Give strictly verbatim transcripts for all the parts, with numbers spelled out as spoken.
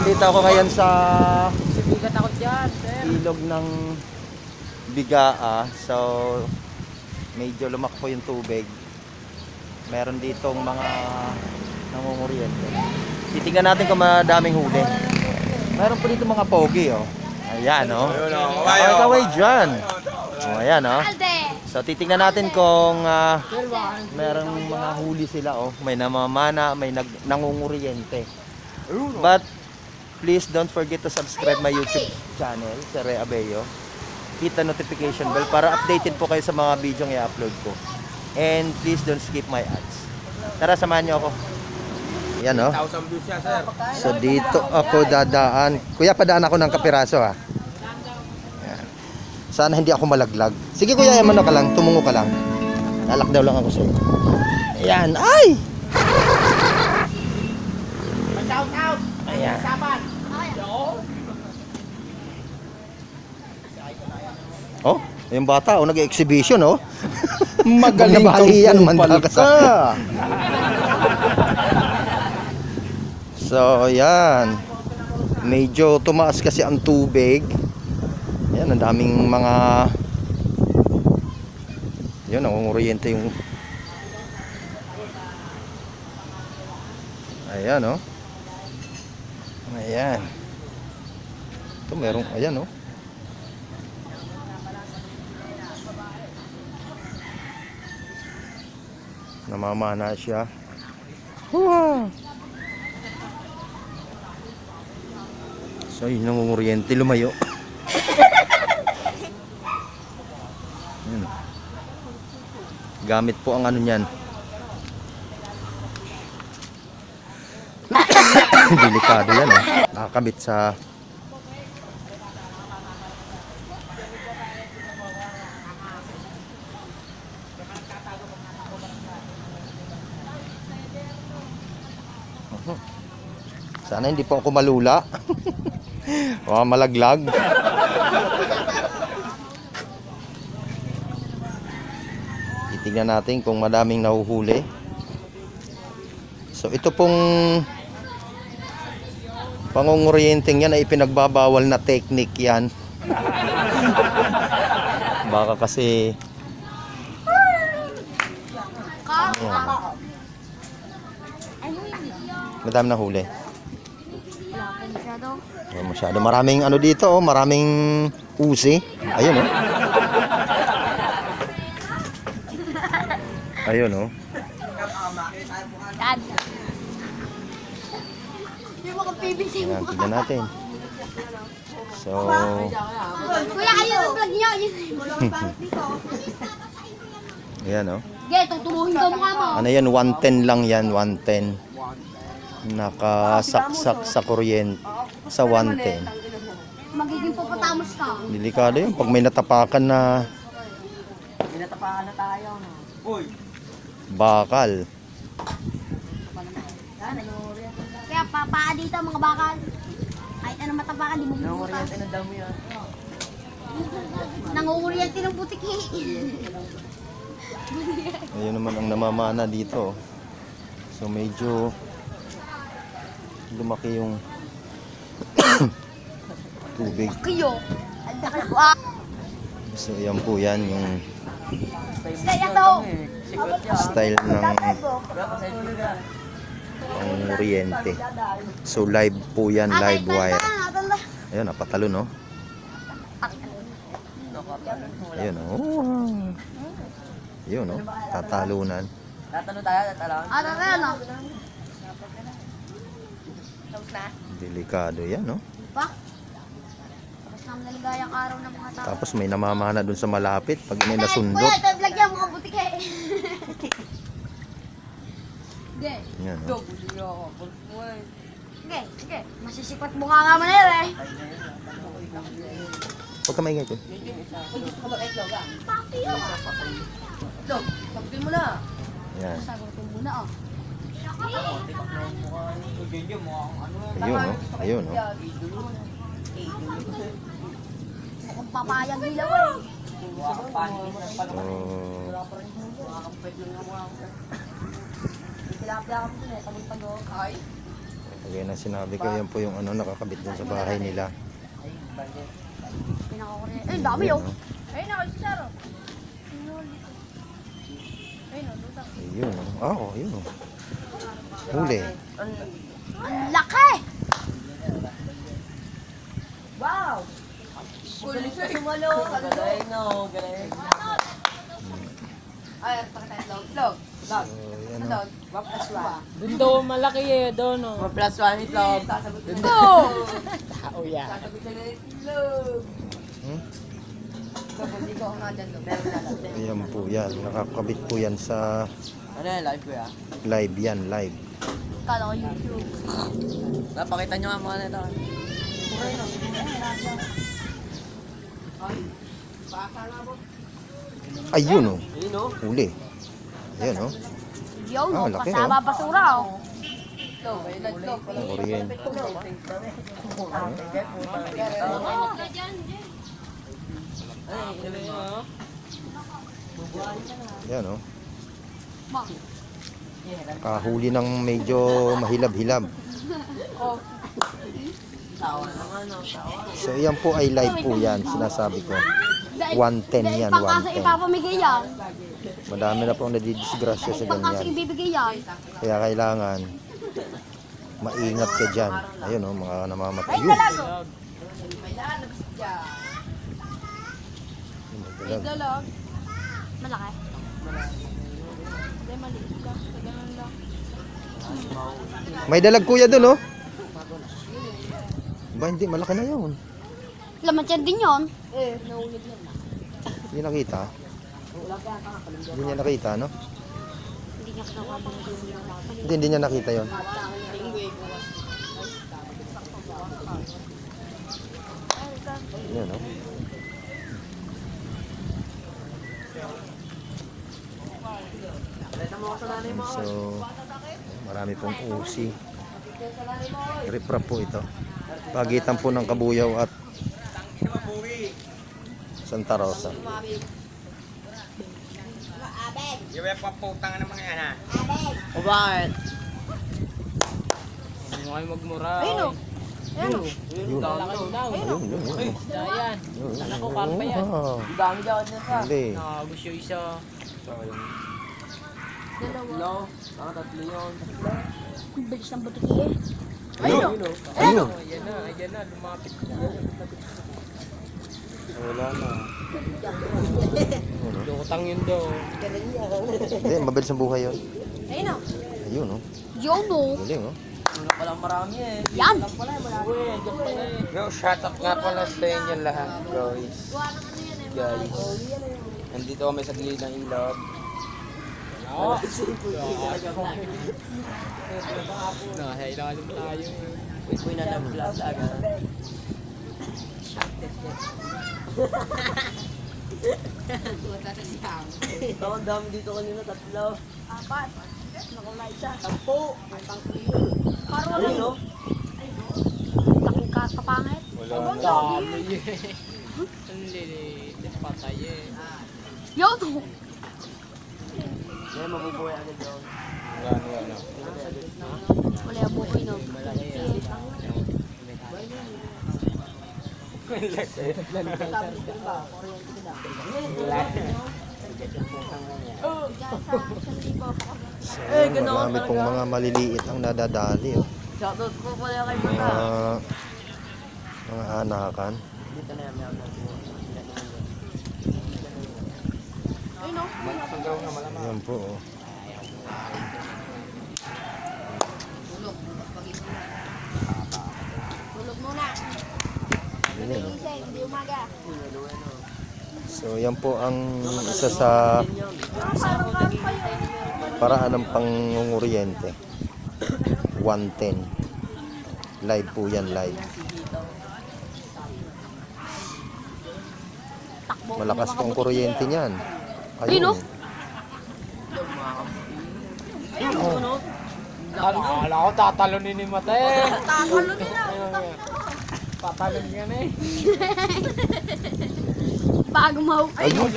nandito ako ngayon sa Sibigat ako dyan, sir. ilog ng Bigaa. So, medyo lumakpo yung tubig. Meron ditong mga nangunguryente. Titingnan natin kung madaming huli. Meron po dito mga pogi, oh. Ayan, oh. Kaway-kaway dyan. Oh, ayan, oh. So, titingnan natin kung uh, merong mga huli sila, oh. May namamana, may nag nangunguryente. But, please don't forget to subscribe my YouTube channel, Sir Ray Abello. Hit the notification bell para updated po kayo sa mga video ng i-upload ko. And please don't skip my ads. Tara, samahan niyo ako. Yan, oh. So, dito ako dadaan. Kuya, padaan ako ng kapiraso, ha. Yan. Sana hindi ako malaglag. Sige, kuya, yaman ka lang. Tumungo ka lang. Lalakdaw lang ako sa'yo. Ayan. Ay! Ayan. Oh, yung bata, oh, nag-exhibition, oh. Magaling kang kumpal ka. So, ayan. Medyo tumaas kasi ang tubig. Ayan, ang daming mga... Ayan, nangunguryente yung... Ayan, oh. Ayan. Ito, merong... Ayan, oh. Namamana siya. Wow. So, yun ang nguryente lumayo. Yun. Gamit po ang ano niyan. Delikado yan, eh. Nakakabit sa... Sana hindi po ako malula. O malaglag. Titingnan natin kung madaming nahuhuli. So ito pong pangunguryenteng yan ay ipinagbabawal na technique yan. Baka kasi ayan. Madami na huli. Oh, masyado. Maraming ano dito, oh, maraming usi. Ayun, oh. Ayun, oh. Ayan, tignan natin. So, kuya, ayun ang vlog niyo. ayan, oh. Ge, tutubuhin ko mukha mo. Ano yan? one ten lang yan, one ten. Nakasaksak sa kuryente sa one ten. Magiging pupatamos ka. Delikado yun. Pag may natapakan na May natapakan na tayo, no? Uy! bakal. Kaya papaa dito mga bakal. Kahit ano matapakan, di mo bubutas. Nanguryente ng damo yan. Nangunguryente ng butik eh. Ayun naman ang namamana dito. So medyo lumaki yung tubig. Kayo. Ah, So yan po yan yung kaya to. style ng panguryente. So live po yan, live wire. Ayun, napatalo, no? Ayun, oh. Ayun, no? Tatalunan. Tatalo tayo, tatalo. Ano na ano? Delikado yan, no? Ba? Tapos nang naligayang araw ng mga tao. Tapos may namamana dun sa malapit pag may nasundot. Kuya, ito vlog niya mga butik eh. Ge. Yan, no? Ge, ge. Masisipat bunga nga mo na yun eh. Huwag ka maingay ko. Gusto ko mag-itlog, ah? Papi yun. Itlog, sabihin mo na. Yan. Sagutin mo na oh. Ayun, no? Ayun, no? Mukhang papayag nila eh. So, Tilapia ka mo na, tabon-tago. Ay. Kaya na sinabi ko, yan po yung ano nakakabit dun sa bahay nila. Pinakakuryente. Eh, dami Ayun, oh. oh. Ayun ako, si Saro. Ayun oh, lutang. Ayun, oh. Ah, oh, ayun, oh. Huli. Ang laki! Wow! Galing sa sumalo. Galing no, galing. Ay, pakita yung log. Log. Log. So, yan, oh. Log. one plus one. Doon daw malaki eh, doon oh. one plus one itlog. Sasagot na Ito! Oh yeah. Sasagot na ng itlog. Hmm? So, hindi ko nga dyan log. Meron na lang. Ayan po yan. Nakakabit po yan sa Ano yan, live ko ya? live yan, live. Kala ko YouTube. Napakita nyo nga mga nito. Ayun, oh. Ayun o. Huli. Ayan, oh. Yo, Ah, no, laki, kasama basura oh. Itlog, may itlog. Ang kuryente. Ayan, oh. Ma, Kahuli ng medyo mahilab-hilab. Tawa naman o, tawa. So, yan po ay live po yan. Sinasabi ko. one ten dahil yan, pang kasi one ten. ipapamigay yan. Madami na po ang nadidisgrasya sa Pang kasi ganyan. ibibigay yan. Kaya kailangan maingat ka dyan. Ayun, oh, mga namamatay. Ay, Ayun. dalago. May lalabas dyan. Ayun, dalag. Dalag. Malaki. Hindi, maliit lang. Ganun lang. May dalag kuya dun, oh. Ba, hindi. Malaki na yun. Laman siya din yun. Hindi nakita. Hindi niya nakita, no? Hindi niya kinakuha ng Hindi, hindi niya nakita yon. Yan, no? So, marami pong usi. Riprap po ito. Pagitan po ng Kabuyaw at Santa Rosa. Yung pa putang ng mga yan ha. O bakit? Hindi mo kayo magmura. Ayun o. Ayun o. Yun. Lalaki daw. Ayun, yun, yun. Dayan. Yun, Sana ko karpa yan. Ah, Ang dami dyan dyan sa. Hindi. Nakagos yung isa. Tatlo. Mga tatlo yun. Ang bilis ng butiki eh. Ayun. Ayun o. Ayun. Oh, ayan na, ayan na, lumapit na. Wala na. Lutang yun daw. Hindi, mabilis ang buhay yun. Ayun o. Ayun, oh. Yun o. Galing, oh. Wala palang marami eh. Yan. Uy, andiyan pala eh. Yo, shout out nga pala sa inyo lahat, guys. Guys. Nandito kami sa gilid ng ilog. Oo. Nakailalim tayo. Uy na lang vlog agad. Ito ang dami dito kanina, tatlo. Apat. Nakulay siya. Sampo. Paro Ayun lang. o. Laking ka- kapangit. Ang dami eh. Ang lilit. Patay eh. Yun o. May mabubuhay agad yun. Wala, wala. Wala yung bukoy no. Malaki yan. So, marami pong mga maliliit ang nadadali, oh. Shoutout po pala kay Mga, Mata. mga anakan. Dito na yan, meron na. Ayun o. Ayan po, oh. Tulog muna. Ayan, oh. Gising, hindi umaga. So, yan po ang isa sa Parang karpa yun. paraan ng pangunguryente. one ten. Live po yan, live. Takbo. Malakas po ang kuryente niyan. Ayun, oh. Oh. Akala ko tatalunin ni Mata eh. Takalo nila. Tatalon ka na eh. Bago mau. Ay, Ayun.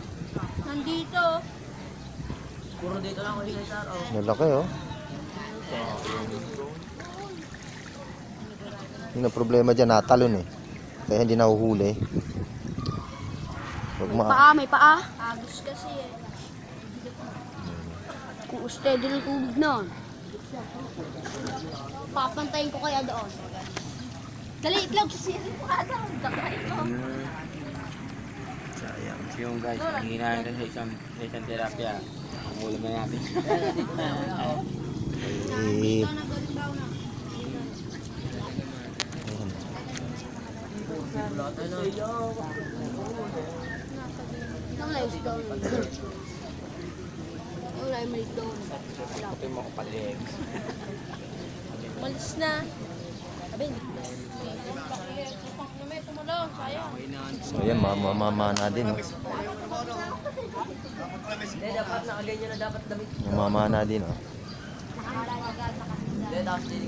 nandito. Puro dito lang ako isa sir. Oh. Malaki, oh. Yung problema dyan, natalon eh. Kaya hindi nahuhuli. Huwag ma... Paa, may paa. Agos kasi eh. Kung steady ng tubig na. Papantayin ko kaya doon. Dali, itlog. Sisirin ko agad. Dakain ko. Sayang. Yung guys, hindi na sa isang, sa isang terapya. Ang ulam na natin. Eh, Ang live down. Ang live may down. Ito mo ko palig. Malis na. Abin. so yan, mamamana din. Oh. Hindi, dapat nakaganyan na dapat damit. Mamamana din. Oh. Hindi, dapat din.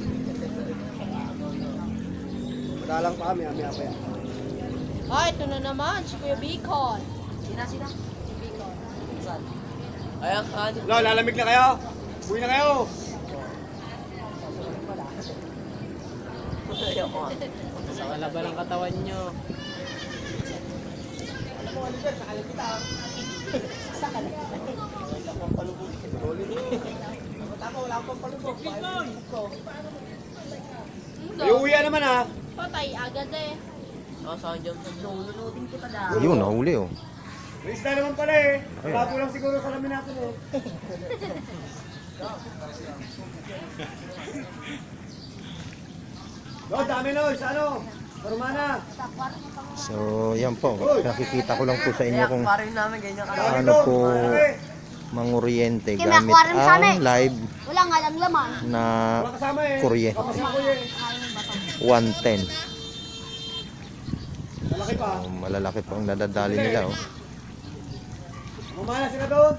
Madalang pa kami, ami apa yan. Ay, ito na naman, si Kuya Bicol. Sina, sina? Si Bicol. Saan? Ayan, saan? Lo, lalamig na kayo. Uwi na kayo. Ayaw ko. Sa kalaba ng katawan nyo. Ay, uwi na naman ha. Patay agad eh. Oh, saan dyan? Lulutin kita dahil. Ayun, nahuli oh. May isda naman pala eh. Bago lang siguro sa lamin natin eh. Lo, dami lo, isa ano? Sarumana. So, yan po. Nakikita ko lang po sa inyo Kaya kung aquarium namin, ganyan ka. paano po manguryente Kaya may gamit aquarium sa amin. ang live Wala nga lang laman. na Wala kasama eh. kuryente. Kapasama ko eh. one ten. Malaki pa. So, malalaki po ang nadadali nila oh. Mamana sila doon.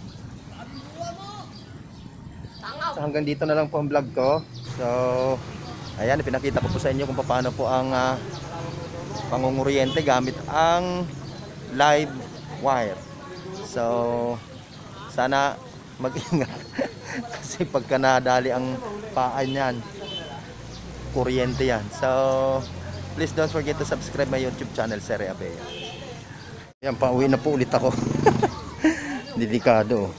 So, hanggang dito na lang po ang vlog ko. So, ayan, pinakita ko po sa inyo kung paano po ang uh, pangunguryente gamit ang live wire. So, sana mag-ingat. Kasi pagka nadali ang paa niyan, kuryente yan. So, please don't forget to subscribe my YouTube channel, Sere Abea. Ayan, pauwi na po ulit ako. Delikado.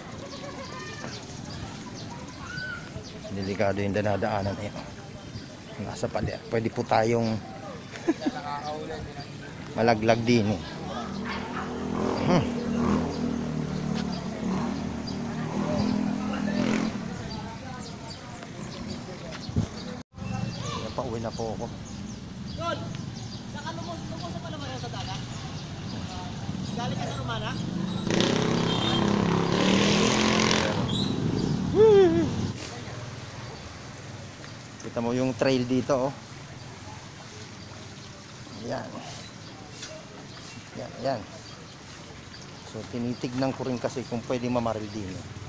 Delikado yung dinadaanan eh. Nasa pali. Pwede po tayong malaglag din eh. Hmm. Ayan, pauwi na po ako. Kita mo yung trail dito oh. Yan. Yan, yan. So tinitignan ko rin kasi kung pwede mamaril din. Eh.